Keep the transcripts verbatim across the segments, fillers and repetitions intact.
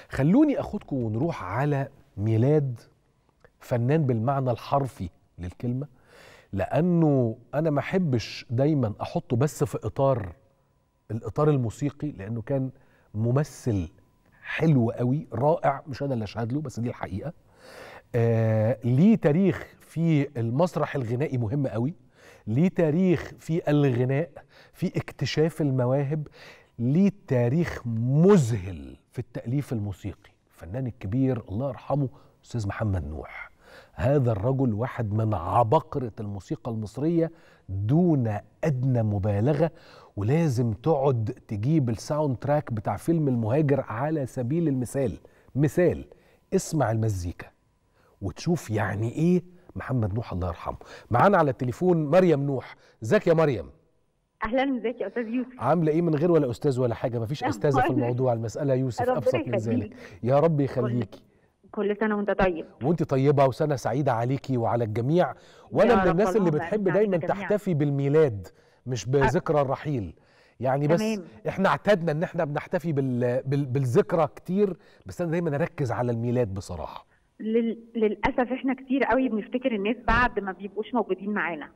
خلوني أخدكم ونروح على ميلاد فنان بالمعنى الحرفي للكلمة، لأنه أنا ما أحبش دايما أحطه بس في إطار الإطار الموسيقي، لأنه كان ممثل حلو قوي رائع، مش أنا اللي أشهد له بس دي الحقيقة. آه ليه تاريخ في المسرح الغنائي مهم قوي، ليه تاريخ في الغناء، في اكتشاف المواهب، ليه تاريخ مذهل في التأليف الموسيقي. الفنان الكبير الله يرحمه أستاذ محمد نوح. هذا الرجل واحد من عباقرة الموسيقى المصرية دون أدنى مبالغة، ولازم تقعد تجيب الساوند تراك بتاع فيلم المهاجر على سبيل المثال. مثال اسمع المزيكا وتشوف يعني ايه محمد نوح الله يرحمه. معانا على التليفون مريم نوح. ازيك يا مريم؟ اهلا، ازيك يا استاذ يوسف؟ عامله ايه من غير ولا استاذ ولا حاجه؟ مفيش استاذه في الموضوع، المساله يوسف ابسط من ذلك. يا رب يخليكي. كل سنه وانت طيب. وانت طيبه وسنه سعيده عليكي وعلى الجميع. وانا من الناس اللي بتحب دايما تحتفي بالميلاد مش بذكرى الرحيل. يعني بس تمام. احنا اعتدنا ان احنا بنحتفي بال... بال... بالذكرى كتير، بس انا دايما اركز على الميلاد بصراحه. لل... للاسف احنا كتير قوي بنفتكر الناس بعد ما بيبقوش موجودين معانا.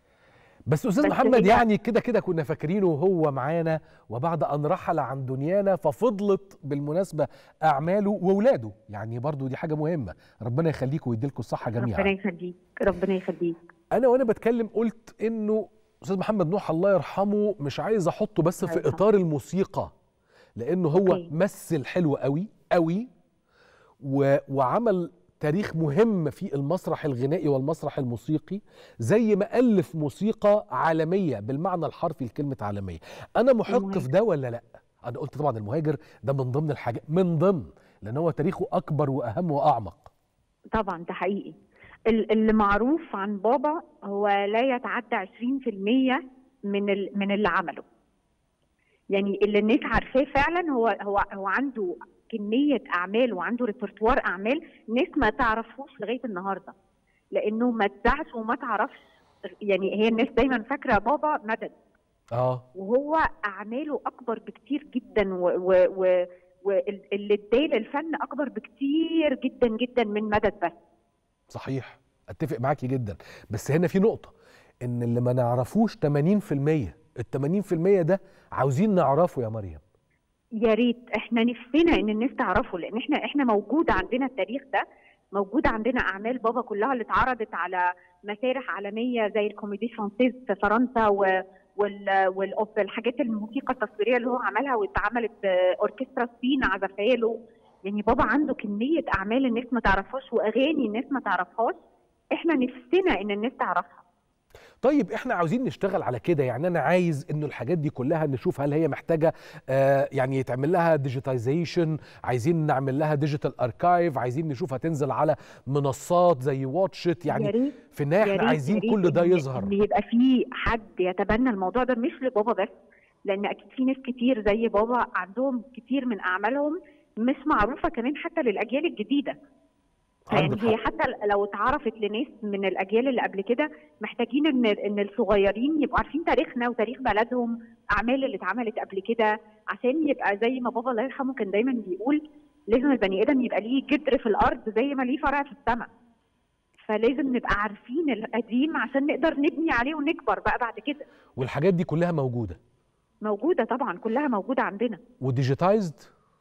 بس استاذ بس محمد يعني كده كده كنا فاكرينه وهو معانا، وبعد ان رحل عن دنيانا ففضلت بالمناسبه اعماله واولاده، يعني برضو دي حاجه مهمه. ربنا يخليكم ويديلكم الصحه جميعا. ربنا يخليك ربنا يخليك. انا وانا بتكلم قلت انه استاذ محمد نوح الله يرحمه مش عايز احطه بس في اطار الموسيقى، لانه هو أوكي. مثل حلو قوي قوي و... وعمل تاريخ مهم في المسرح الغنائي والمسرح الموسيقي، زي ما ألف موسيقى عالمية بالمعنى الحرفي لكلمة عالمية. أنا محق في ده ولا لأ؟ أنا قلت طبعا المهاجر ده من ضمن الحاجات، من ضمن، لأن هو تاريخه أكبر وأهم وأعمق. طبعا ده حقيقي. اللي معروف عن بابا هو لا يتعدى عشرين في المية من من اللي عمله. يعني اللي الناس عارفاه فعلا هو هو هو عنده كمية أعمال وعنده ريpertoire أعمال ناس ما تعرفوش لغاية النهاردة، لأنه ما اتذاعش وما تعرفش. يعني هي الناس دايما فاكرة بابا مدد، اه وهو أعماله أكبر بكتير جدا، واللي اداه للفن أكبر بكتير جدا جدا من مدد. بس صحيح، أتفق معاكي جدا، بس هنا في نقطة إن اللي ما نعرفوش ثمانين في المية، ال ثمانين في المية ده عاوزين نعرفه يا مريم. يا ريت احنا نفسنا ان الناس تعرفه، لان احنا احنا موجود عندنا التاريخ ده، موجود عندنا اعمال بابا كلها اللي اتعرضت على مسارح عالميه زي الكوميدي فرانسيز في فرنسا و وال والحاجات الموسيقى التصويريه اللي هو عملها واتعملت اوركسترا الصين عزفها له. يعني بابا عنده كميه اعمال الناس ما تعرفهاش واغاني الناس ما تعرفهاش، احنا نفسنا ان الناس تعرفها. طيب احنا عاوزين نشتغل على كده، يعني انا عايز انه الحاجات دي كلها نشوف هل هي محتاجه آه يعني يتعمل لها ديجيتايزيشن، عايزين نعمل لها ديجيتال اركايف، عايزين نشوف هتنزل على منصات زي واتشت. يعني في النهايه احنا عايزين كل ده يظهر، ان يبقى في حد يتبنى الموضوع ده، مش لبابا بس، لان اكيد في ناس كتير زي بابا عندهم كتير من اعمالهم مش معروفه كمان حتى للاجيال الجديده. يعني هي حتى لو اتعرفت لناس من الاجيال اللي قبل كده، محتاجين ان ان الصغيرين يبقوا عارفين تاريخنا وتاريخ بلدهم، اعمال اللي اتعملت قبل كده، عشان يبقى زي ما بابا الله يرحمه كان دايما بيقول لازم البني ادم يبقى ليه جذر في الارض زي ما ليه فرع في السماء. فلازم نبقى عارفين القديم عشان نقدر نبني عليه ونكبر بقى بعد كده. والحاجات دي كلها موجوده موجوده طبعا، كلها موجوده عندنا وديجيتايزد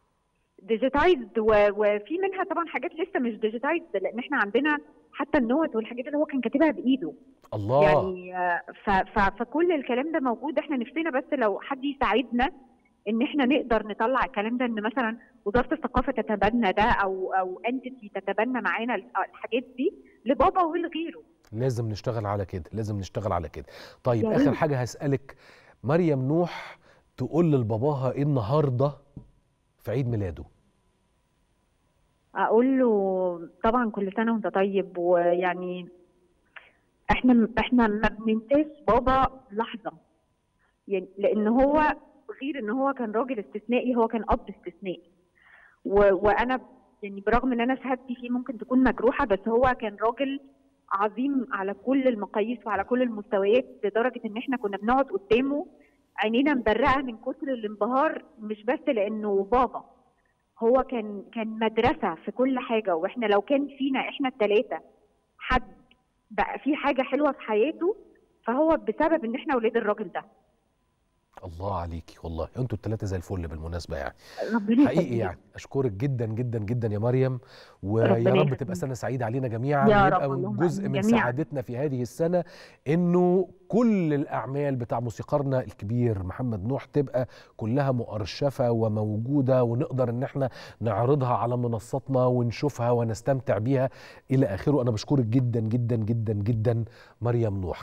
ديجيتايزد وفي منها طبعا حاجات لسه مش ديجيتايزد، لان احنا عندنا حتى النوت والحاجات اللي هو كان كاتبها بايده. الله. يعني ف ف فكل الكلام ده موجود. احنا نفسنا بس لو حد يساعدنا ان احنا نقدر نطلع الكلام ده، ان مثلا وزاره الثقافه تتبنى ده او او انتيتي تتبنى معانا الحاجات دي لبابا ولغيره. لازم نشتغل على كده، لازم نشتغل على كده. طيب اخر حاجه هسالك، مريم نوح تقول لباباها ايه النهارده في عيد ميلاده؟ اقول له طبعا كل سنه وانت طيب، ويعني احنا احنا ما بننساش بابا لحظه، يعني لان هو غير ان هو كان راجل استثنائي، هو كان اب استثنائي. وانا يعني برغم ان انا شهادتي فيه ممكن تكون مجروحه، بس هو كان راجل عظيم على كل المقاييس وعلى كل المستويات، لدرجه ان احنا كنا بنقعد قدامه عينينا مبرقه من كتر الانبهار، مش بس لانه بابا، هو كان كان مدرسه في كل حاجه، واحنا لو كان فينا احنا الثلاثه حد بقى في حاجه حلوه في حياته فهو بسبب ان احنا ولاد الراجل ده. الله عليكي والله، انتوا الثلاثه زي الفل بالمناسبه يعني. ربنا حقيقي يخليك. يعني اشكرك جدا جدا جدا يا مريم، ويا ربنا رب يخليك. تبقى سنه سعيده علينا جميعا، يا ويبقى رب، من اللهم جزء آمين من جميعاً. سعادتنا في هذه السنه انه كل الاعمال بتاع موسيقارنا الكبير محمد نوح تبقى كلها مؤرشفه وموجوده، ونقدر ان احنا نعرضها على منصاتنا ونشوفها ونستمتع بيها الى اخره. انا بشكرك جدا جدا جدا جدا مريم نوح.